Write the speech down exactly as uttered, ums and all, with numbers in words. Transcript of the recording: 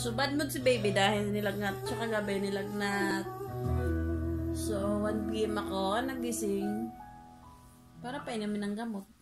So, bad mood si baby dahil nilagnat. Tsaka gabi nilagnat. So, one p m ako nagising para pa inumin ng gamot.